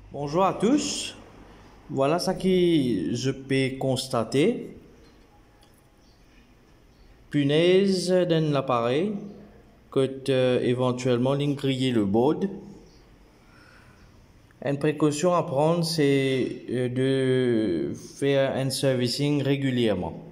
Bonjour à tous. Voilà ce que je peux constater. Punaise dans l'appareil, que éventuellement griller le board. Une précaution à prendre, c'est de faire un servicing régulièrement.